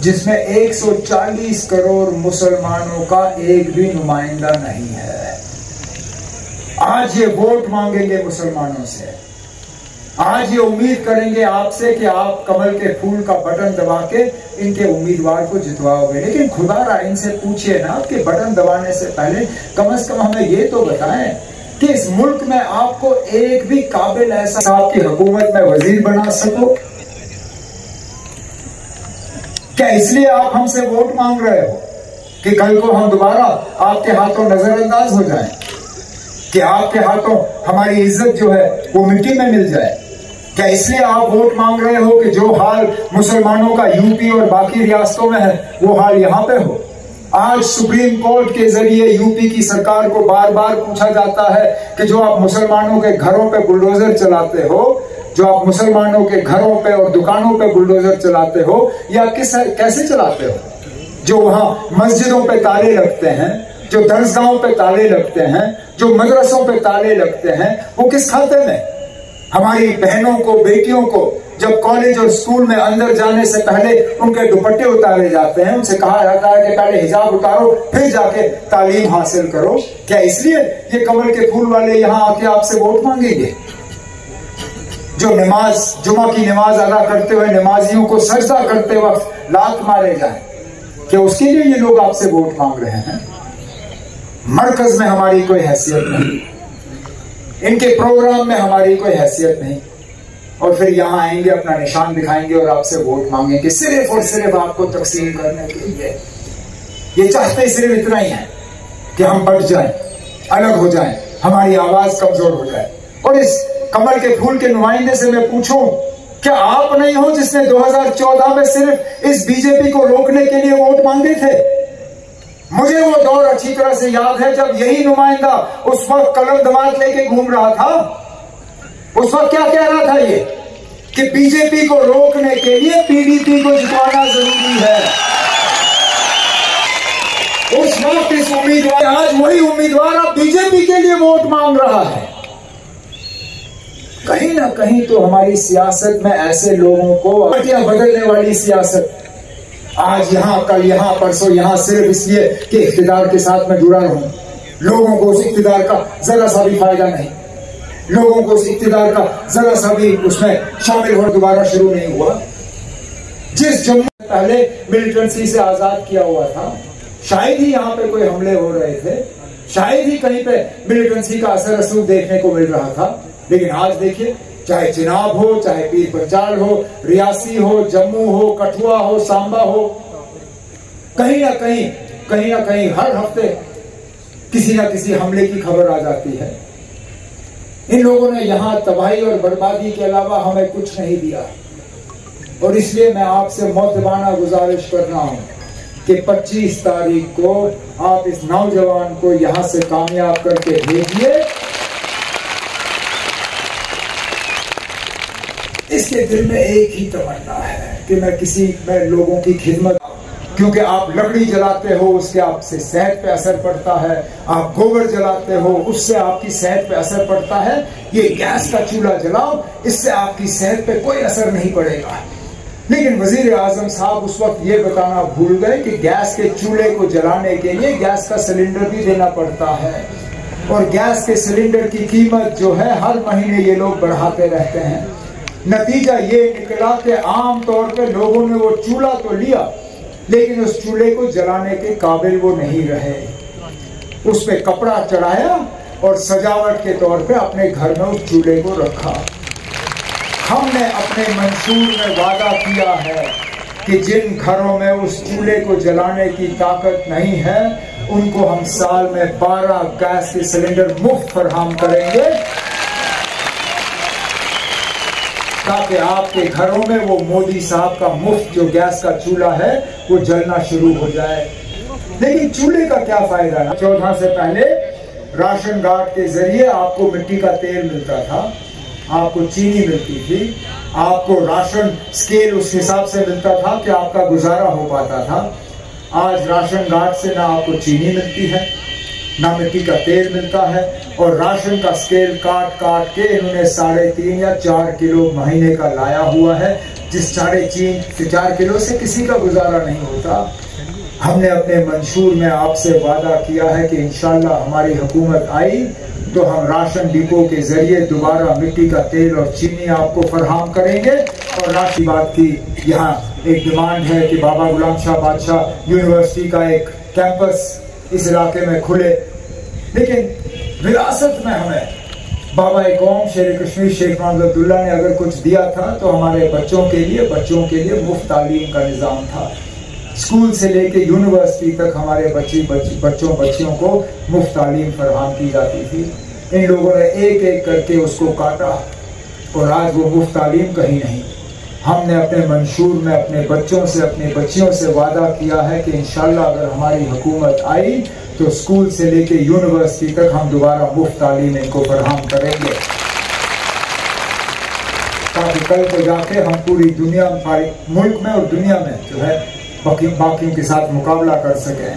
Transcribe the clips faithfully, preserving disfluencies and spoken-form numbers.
जिसमें एक सौ चालीस करोड़ मुसलमानों का एक भी नुमाइंदा नहीं है। आज ये वोट मांगेंगे मुसलमानों से, आज ये उम्मीद करेंगे आपसे कि आप कमल के फूल का बटन दबा के इनके उम्मीदवार को जितवाओगे। लेकिन खुदारा इनसे पूछिए ना कि बटन दबाने से पहले कम से कम हमें ये तो बताएं कि इस मुल्क में आपको एक भी काबिल ऐसा आपकी हुकूमत में वजीर बना सको क्या? इसलिए आप हमसे वोट मांग रहे हो कि कल को हम दोबारा आपके हाथों नजरअंदाज हो जाएं, कि आपके हाथों हमारी इज्जत जो है वो मिट्टी में मिल जाए? क्या इसलिए आप वोट मांग रहे हो कि जो हाल मुसलमानों का यूपी और बाकी रियासतों में है वो हाल यहां पे हो? आज सुप्रीम कोर्ट के जरिए यूपी की सरकार को बार बार पूछा जाता है कि जो आप मुसलमानों के घरों पे बुलडोजर चलाते हो, जो आप मुसलमानों के घरों पे और दुकानों पे बुलडोजर चलाते हो, या किस कैसे चलाते हो? जो वहां मस्जिदों पे ताले लगते हैं, जो दरगाहों पे ताले लगते हैं, जो मदरसों पे ताले लगते हैं, वो किस खाते में? हमारी बहनों को, बेटियों को जब कॉलेज और स्कूल में अंदर जाने से पहले उनके दुपट्टे उतारे जाते हैं, उनसे कहा जाता है कि पहले हिजाब उतारो फिर जाके तालीम हासिल करो। क्या इसलिए ये कमल के फूल वाले यहां आके आपसे वोट मांगेंगे? जो नमाज, जुमा की नमाज अदा करते हुए नमाजियों को सजदा करते वक्त लात मारे जाए, क्या उसके लिए ये लोग आपसे वोट मांग रहे हैं? मरकज में हमारी कोई हैसियत नहीं, इनके प्रोग्राम में हमारी कोई हैसियत नहीं, और फिर यहां आएंगे, अपना निशान दिखाएंगे और आपसे वोट मांगेंगे सिर्फ और सिर्फ आपको तकसीम करने के लिए। ये चाहते सिर्फ इतना ही है कि हम बढ़ जाएं, अलग हो जाएं, हमारी आवाज कमजोर हो जाए। और इस कमल के फूल के नुमाइंदे से मैं पूछूं, क्या आप नहीं हो जिसने दो हज़ार चौदह में सिर्फ इस बीजेपी को रोकने के लिए वोट मांगे थे? मुझे वो दौर अच्छी तरह से याद है जब यही नुमाइंदा उस वक्त कलम दमात लेके घूम रहा था। उस वक्त क्या कह रहा था ये कि बीजेपी को रोकने के लिए पीडीपी को जितवाना जरूरी है। उस वक्त इस उम्मीदवार, आज वही उम्मीदवार अब बीजेपी के लिए वोट मांग रहा है। कहीं ना कहीं तो हमारी सियासत में ऐसे लोगों को पार्टियां बदलने वाली सियासत, आज यहां कल यहां परसों यहां, सिर्फ इसलिए कि इख्तिदार के साथ में जुड़ा रहूं। लोगों को उस इख्तिदार का जरा सा भी फायदा नहीं, लोगों को उस इख्तिदार का जरा सा भी उसमें शामिल होना दोबारा शुरू नहीं हुआ। जिस जम्मू पहले मिलिटेंसी से आजाद किया हुआ था, शायद ही यहां पे कोई हमले हो रहे थे, शायद ही कहीं पे मिलिटेंसी का असर रसूख देखने को मिल रहा था। लेकिन आज देखिए, चाहे चिनाब हो, चाहे पीर पंचाल हो, रियासी हो, जम्मू हो, कठुआ हो, सांबा हो, कहीं ना कहीं कहीं ना कहीं हर हफ्ते किसी ना किसी हमले की खबर आ जाती है। इन लोगों ने यहां तबाही और बर्बादी के अलावा हमें कुछ नहीं दिया, और इसलिए मैं आपसे मोहतबाना गुजारिश कर रहा हूं कि पच्चीस तारीख को आप इस नौजवान को यहां से कामयाब करके भेजिए। इसके दिल में एक ही तमन्ना है कि मैं किसी मैं लोगों की खिदमत, क्योंकि आप लकड़ी जलाते हो उसके आपसे सेहत पे असर पड़ता है, आप गोबर जलाते हो उससे आपकी सेहत पे असर पड़ता है। ये गैस का चूल्हा जलाओ, इससे आपकी सेहत पे कोई असर नहीं पड़ेगा। लेकिन वजीर आजम साहब उस वक्त ये बताना भूल गए कि गैस के चूल्हे को जलाने के लिए गैस का सिलेंडर भी देना पड़ता है, और गैस के सिलेंडर की कीमत जो है हर महीने ये लोग बढ़ाते रहते हैं। नतीजा ये निकला कि आम तौर पे लोगों ने वो चूल्हा तो लिया, लेकिन उस चूल्हे को जलाने के काबिल वो नहीं रहे। उस पे कपड़ा चढ़ाया और सजावट के तौर पे अपने घर में उस चूल्हे को रखा। हमने अपने मंशूर में वादा किया है कि जिन घरों में उस चूल्हे को जलाने की ताकत नहीं है, उनको हम साल में बारह गैस के सिलेंडर मुफ्त फराहम करेंगे, ताकि आपके घरों में वो मोदी साहब का मुफ्त जो गैस का चूल्हा है वो जलना शुरू हो जाए। लेकिन चूल्हे का क्या फायदा है? चौदह से पहले राशन कार्ड के जरिए आपको मिट्टी का तेल मिलता था, आपको चीनी मिलती थी, आपको राशन स्केल उस हिसाब से मिलता था कि आपका गुजारा हो पाता था। आज राशन कार्ड से ना आपको चीनी मिलती है, ना मिट्टी का तेल मिलता है, और राशन का स्केल काट काट के इन्होंने साढ़े तीन या चार किलो महीने का लाया हुआ है, जिस साढ़े तीन से चार किलो से किसी का गुजारा नहीं होता। हमने अपने मंशूर में आपसे वादा किया है कि इंशाल्लाह हमारी हुकूमत आई तो हम राशन डिपो के जरिए दोबारा मिट्टी का तेल और चीनी आपको फराहम करेंगे। और राशि बात की, यहाँ एक डिमांड है कि बाबा गुलाम शाह बादशाह यूनिवर्सिटी का एक कैंपस इस इलाके में खुले, लेकिन विरासत में हमें बाबा कौम शेर कश्मीर शेख मोहम्मद अब्दुल्ला ने अगर कुछ दिया था तो हमारे बच्चों के लिए बच्चों के लिए मुफ्त तालीम का निज़ाम था। स्कूल से लेके यूनिवर्सिटी तक हमारे बच्ची बच्ची बच्चों बच्चियों को मुफ्त तालीम फराहम की जाती थी। इन लोगों ने एक एक करके उसको काटा और आज वो मुफ्त तालीम कहीं नहीं। हमने अपने मंशूर में अपने बच्चों से अपने बच्चियों से वादा किया है कि इंशाल्लाह अगर हमारी हुकूमत आई तो स्कूल से लेके यूनिवर्सिटी तक हम दोबारा मुफ्त तालीम इनको फराहम करेंगे, ताकि कल को जाके हम पूरी दुनिया में, मुल्क में और दुनिया में जो है बाकियों के साथ मुकाबला कर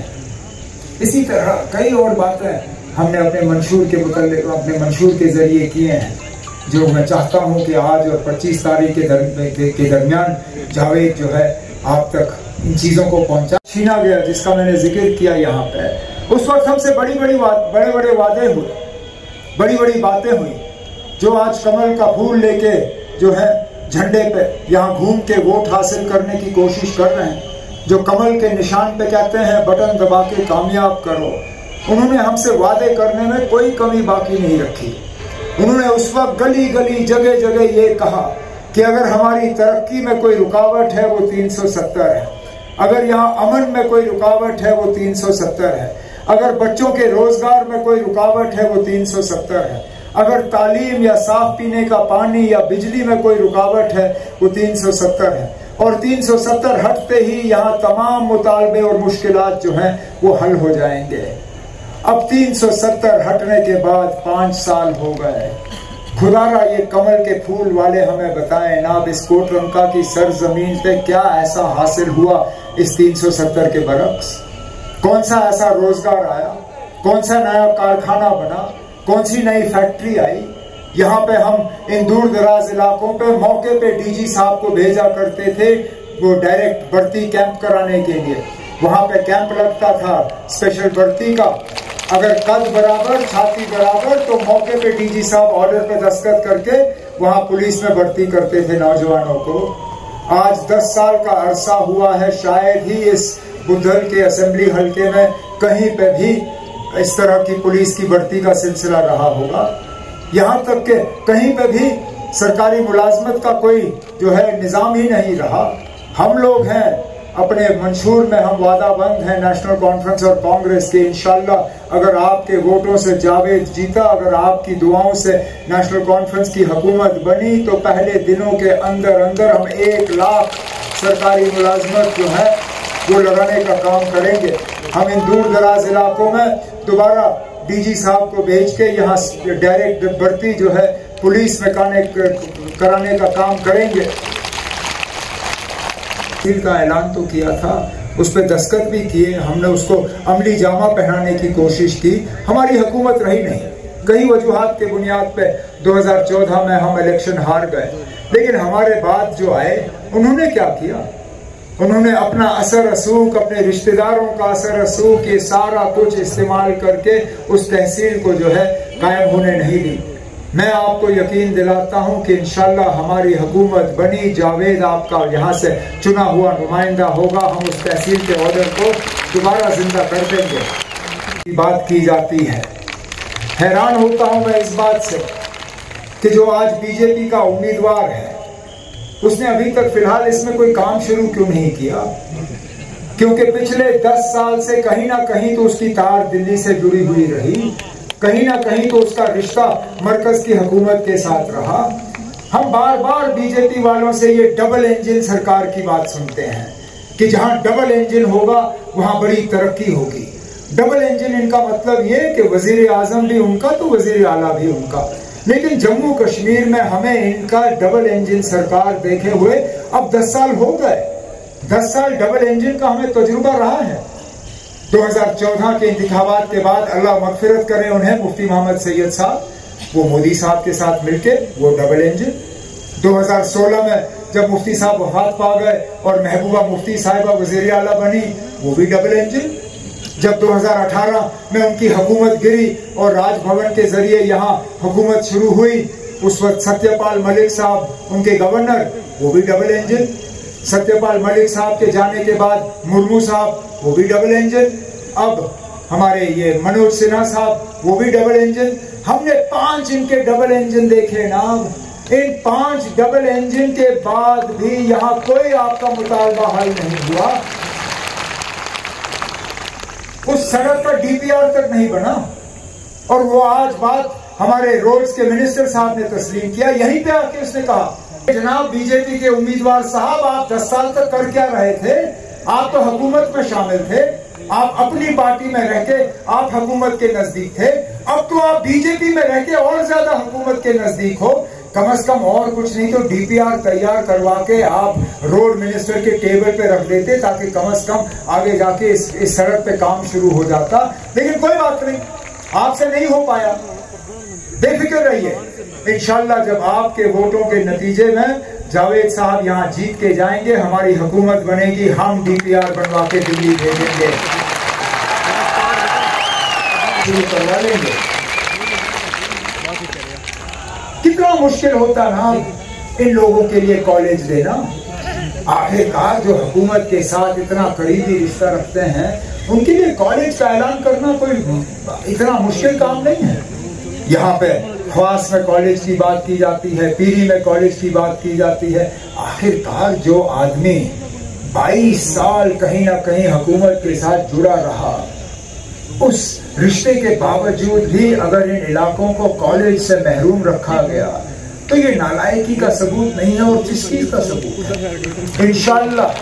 सकें। इसी तरह कई और बातें हमने अपने मंशूर के मुताबिक अपने मंशूर के जरिए किए हैं, जो मैं चाहता हूं कि आज और पच्चीस तारीख के, दर, के दरमियान जावेद जो है आप तक इन चीज़ों को पहुंचा छीना गया, जिसका मैंने जिक्र किया यहाँ पे। उस वक्त हमसे बड़ी बड़ी बात बड़े बड़े वादे हुए, बड़ी बड़ी बातें हुई, जो आज कमल का फूल लेके जो है झंडे पे यहाँ घूम के वोट हासिल करने की कोशिश कर रहे हैं, जो कमल के निशान पे कहते हैं बटन दबा के कामयाब करो। उन्होंने हमसे वादे करने में कोई कमी बाकी नहीं रखी। उन्होंने उस वक्त गली गली जगह जगह ये कहा कि अगर हमारी तरक्की में कोई रुकावट है वो तीन सौ सत्तर है, अगर यहाँ अमन में कोई रुकावट है वो तीन सौ सत्तर है, अगर बच्चों के रोजगार में कोई रुकावट है वो तीन सौ सत्तर है, अगर तालीम या साफ पीने का पानी या बिजली में कोई रुकावट है वो तीन सौ सत्तर है। और तीन सौ सत्तर हटते ही यहाँ तमाम मुतालबे और मुश्किलात जो हैं वो हल हो जाएंगे। अब तीन सौ सत्तर हटने के बाद पांच साल हो गए। खुदारा ये कमल के फूल वाले हमें बताएं ना, इस कोटरंका की सरजमीन पे क्या ऐसा हासिल हुआ इस तीन सौ सत्तर के बरक्स? कौन सा ऐसा रोजगार आया? कौन सा नया कारखाना बना? कौन सी नई फैक्ट्री आई? यहाँ पे हम इन दूर दराज इलाकों पे मौके पे डीजी साहब को भेजा करते थे वो डायरेक्ट भर्ती कैंप कराने के लिए। वहां पे कैंप लगता था स्पेशल भर्ती का, अगर कद बराबर छाती बराबर तो मौके पे डीजी साहब ऑर्डर पे दस्तखत करके वहां पुलिस में भर्ती करते थे नौजवानों को। आज दस साल का अरसा हुआ है, शायद ही इस बुद्धल के असेंबली हल्के में कहीं पे भी इस तरह की पुलिस की भर्ती का सिलसिला रहा होगा। यहाँ तक के कहीं पे भी सरकारी मुलाजमत का कोई जो है निज़ाम ही नहीं रहा। हम लोग हैं अपने मंशूर में, हम वादाबंद हैं नेशनल कॉन्फ्रेंस और कांग्रेस के। इंशाल्लाह अगर आपके वोटों से जावेद जीता, अगर आपकी दुआओं से नेशनल कॉन्फ्रेंस की हुकूमत बनी, तो पहले दिनों के अंदर अंदर हम एक लाख सरकारी मुलाजमत जो है वो लगाने का काम करेंगे। हम इन दूर दराज इलाकों में दोबारा डीजी साहब को भेज के यहाँ डायरेक्ट भर्ती जो है पुलिस में कराने का काम करेंगे। का ऐलान तो किया था, उस पर दस्तखत भी किए, हमने उसको अमली जामा पहनाने की कोशिश की, हमारी हुकूमत रही नहीं। कई वजूहात के बुनियाद पे दो हज़ार चौदह में हम इलेक्शन हार गए, लेकिन हमारे बाद जो आए उन्होंने क्या किया? उन्होंने अपना असर रसूख, अपने रिश्तेदारों का असर रसूख, ये सारा कुछ इस्तेमाल करके उस तहसील को जो है कायम होने नहीं दी। मैं आपको यकीन दिलाता हूं कि इंशाल्लाह हमारी हुकूमत बनी, जावेद आपका यहाँ से चुना हुआ नुमाइंदा होगा, हम उस तहसील के ऑर्डर को दोबारा जिंदा कर देंगे। बात की जाती है, हैरान होता हूं मैं इस बात से कि जो आज बीजेपी का उम्मीदवार है उसने अभी तक फिलहाल इसमें कोई काम शुरू क्यों नहीं किया? क्योंकि पिछले दस साल से कहीं ना कहीं तो उसकी तार दिल्ली से जुड़ी हुई रही, कहीं ना कहीं तो उसका रिश्ता मरकज की हुकूमत के साथ रहा। हम बार बार बीजेपी वालों से ये डबल इंजन सरकार की बात सुनते हैं कि जहां डबल इंजन होगा वहां बड़ी तरक्की होगी। डबल इंजन इनका मतलब ये कि वजीर आजम भी उनका तो वजीर आला भी उनका, लेकिन जम्मू कश्मीर में हमें इनका डबल इंजन सरकार देखे हुए अब दस साल हो गए। दस साल डबल इंजन का हमें तजुर्बा रहा है। दो हज़ार चौदह के इंतखाबात के बाद अल्लाह मगफिरत करे उन्हें, मुफ्ती मोहम्मद सैयद साहब, वो मोदी साहब के साथ मिलके वो डबल इंजन। दो हज़ार सोलह में जब मुफ्ती साहब वफात पा गए और महबूबा मुफ्ती साहिबा वज़ीर आला बनी, वो भी डबल इंजन। जब दो हज़ार अठारह में उनकी हुकूमत गिरी और राजभवन के जरिए यहाँ हुकूमत शुरू हुई, उस वक्त सत्यपाल मलिक साहब उनके गवर्नर, वो भी डबल इंजन। सत्यपाल मलिक साहब के जाने के बाद मुर्मू साहब, वो भी डबल इंजन। अब हमारे ये मनोज सिन्हा साहब, वो भी डबल इंजन। हमने पांच इनके डबल इंजन देखे ना। इन पांच डबल इंजन के बाद भी यहाँ कोई आपका मुतालबा हल नहीं हुआ। उस सड़क का डीपीआर तक नहीं बना। और वो आज बात हमारे रोड्स के मिनिस्टर साहब ने तस्लीम किया। यहीं पे आके उसने कहा, जनाब बीजेपी के उम्मीदवार साहब, आप दस साल तक कर क्या रहे थे? आप तो हुकूमत में शामिल थे, आप अपनी पार्टी में रह के आप हुकूमत के नजदीक थे। अब तो आप बीजेपी में रह के और ज्यादा हुकूमत के नजदीक हो। कम से कम और कुछ नहीं तो डीपीआर तैयार करवा के आप रोड मिनिस्टर के टेबल पे रख देते, ताकि कम से कम आगे जाके इस, इस सड़क पे काम शुरू हो जाता। लेकिन कोई बात नहीं, आपसे नहीं हो पाया। बेफिक्र रहिए, इंशाल्लाह जब आपके वोटों के नतीजे में जावेद साहब यहाँ जीत के जाएंगे, हमारी हुकूमत बनेगी, हम डीपीआर बनवा के दिल्ली भेजेंगे, शुरू करवा लेंगे। कितना मुश्किल होता ना इन लोगों के लिए कॉलेज देना। आखिरकार जो हुकूमत के साथ इतना करीबी रिश्ता रखते हैं, उनके लिए कॉलेज का ऐलान करना कोई इतना मुश्किल काम नहीं है। यहाँ पे ख्वास में कॉलेज की बात की जाती है, पीरी में कॉलेज की बात की जाती है। आखिरकार जो आदमी बाईस साल कहीं ना कहीं हुकूमत के साथ जुड़ा रहा, उस रिश्ते के बावजूद भी अगर इन इलाकों को कॉलेज से महरूम रखा गया, तो ये नालायकी का सबूत नहीं है और किस चीज का सबूत है। इंशाल्लाह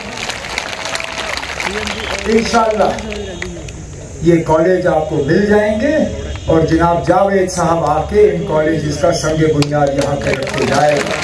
इंशाल्लाह ये कॉलेज आपको मिल जाएंगे और जनाब जावेद साहब आके इन कॉलेजेस का संग बुनियाद यहाँ पे रखे जाएगा।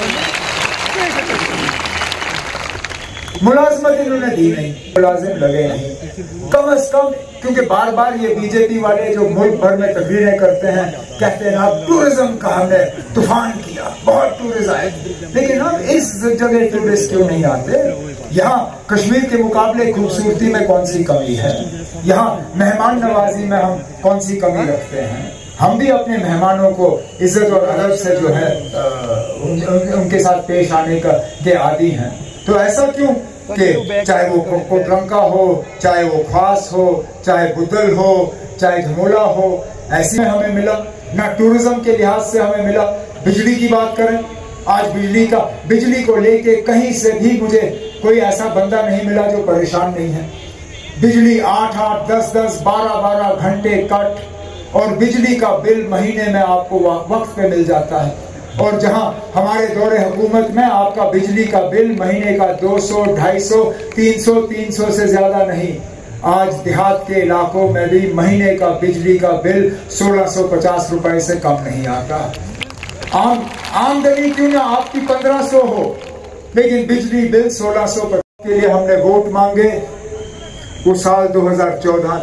मुलाजमत इन्होंने दी नहीं, मुलाजिम लगे नहीं, कम से कम, क्योंकि बार बार ये बीजेपी वाले जो मुल्क भर में तकरीरें करते हैं, कहते हैं अब टूरिज्म का हमने तूफान किया, बहुत टूरिस्ट आए, लेकिन अब इस जगह टूरिस्ट क्यों नहीं आते? यहाँ कश्मीर के मुकाबले खूबसूरती में कौन सी कमी है? यहाँ मेहमान नवाजी में हम कौन सी कमी रखते हैं? हम भी अपने मेहमानों को इज्जत और अदब से जो है आ, उन, उन, उनके साथ पेश आने का के आदी हैं। तो ऐसा क्यों कि चाहे वो कोटरंका हो, चाहे वो ख्वास हो, चाहे बुदल हो, चाहे झमोला हो, ऐसे में हमें मिला ना। टूरिज्म के लिहाज से हमें मिला। बिजली की बात करें, आज बिजली का बिजली को लेके कहीं से भी मुझे कोई ऐसा बंदा नहीं मिला जो परेशान नहीं है। बिजली आठ आठ दस दस बारह बारह घंटे कट और बिजली का बिल महीने में आपको वक्त पे मिल जाता है। और जहां हमारे दौरे हुकूमत में आपका बिजली का बिल महीने का दो सौ, ढाई सौ, तीन सौ, तीन सौ से ज्यादा नहीं, आज देहात के इलाकों में भी महीने का बिजली का बिल सोलह सौ पचास रुपए से कम नहीं आता। आम आमदनी क्यों ना आपकी पंद्रह सौ हो, लेकिन बिजली बिल सोलह सौ के लिए हमने वोट मांगे। वो साल दो हज़ार चौदह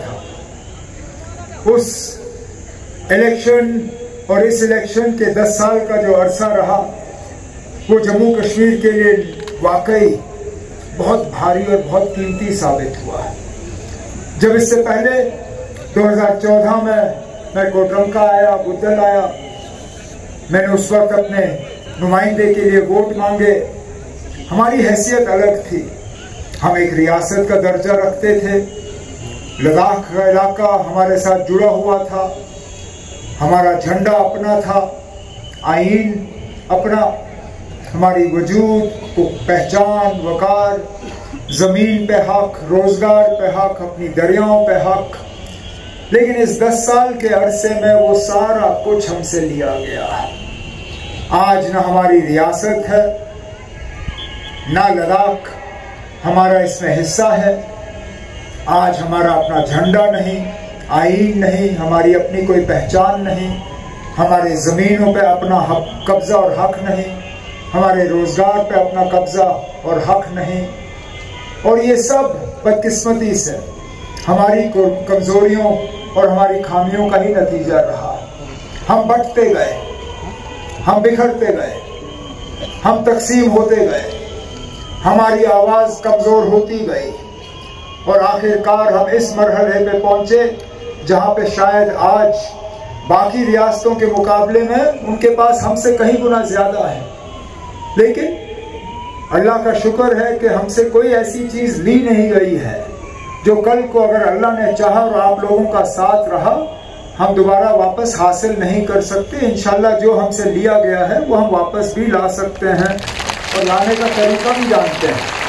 था। उस इलेक्शन और इस इलेक्शन के दस साल का जो अरसा रहा, वो जम्मू कश्मीर के लिए वाकई बहुत भारी और बहुत कीमती साबित हुआ। जब इससे पहले दो हज़ार चौदह में मैं कोटरंका आया, बुदल आया, मैंने उस वक्त अपने नुमाइंदे के लिए वोट मांगे। हमारी हैसियत अलग थी, हम एक रियासत का दर्जा रखते थे, लद्दाख का इलाका हमारे साथ जुड़ा हुआ था, हमारा झंडा अपना था, आईन अपना, हमारी वजूद को पहचान, वकार, जमीन पे हक, रोजगार पे हक, अपनी दरियाओं पे हक। लेकिन इस दस साल के अरसे में वो सारा कुछ हमसे लिया गया। आज ना हमारी रियासत है, ना लद्दाख हमारा इसमें हिस्सा है। आज हमारा अपना झंडा नहीं, आईन नहीं, हमारी अपनी कोई पहचान नहीं, हमारे जमीनों पे अपना हक कब्जा और हक नहीं, हमारे रोजगार पे अपना कब्जा और हक नहीं। और ये सब बदकिस्मती से हमारी कमजोरियों और हमारी खामियों का ही नतीजा रहा। हम बंटते गए, हम बिखरते गए, हम तकसीम होते गए, हमारी आवाज कमजोर होती गई और आखिरकार हम इस मरहले पे पहुंचे जहां पे शायद आज बाकी रियासतों के मुकाबले में उनके पास हमसे कहीं गुना ज्यादा है। लेकिन अल्लाह का शुक्र है कि हमसे कोई ऐसी चीज ली नहीं गई है जो कल को अगर अल्लाह ने चाहा और आप लोगों का साथ रहा हम दोबारा वापस हासिल नहीं कर सकते। इंशाल्लाह जो हमसे लिया गया है वो हम वापस भी ला सकते हैं और लाने का तरीका भी जानते हैं।